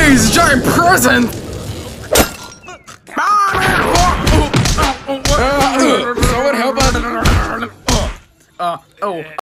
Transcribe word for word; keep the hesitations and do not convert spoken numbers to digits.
Jeez, giant present! Uh, someone help us! Uh, oh.